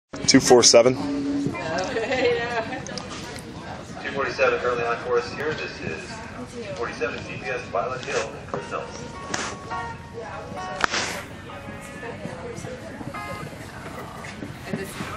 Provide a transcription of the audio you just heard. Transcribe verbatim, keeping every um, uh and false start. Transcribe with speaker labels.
Speaker 1: two forty-seven.
Speaker 2: two forty-seven currently on course here. This is two forty-seven G P S Violet Hill and Chris Nelson.
Speaker 3: And this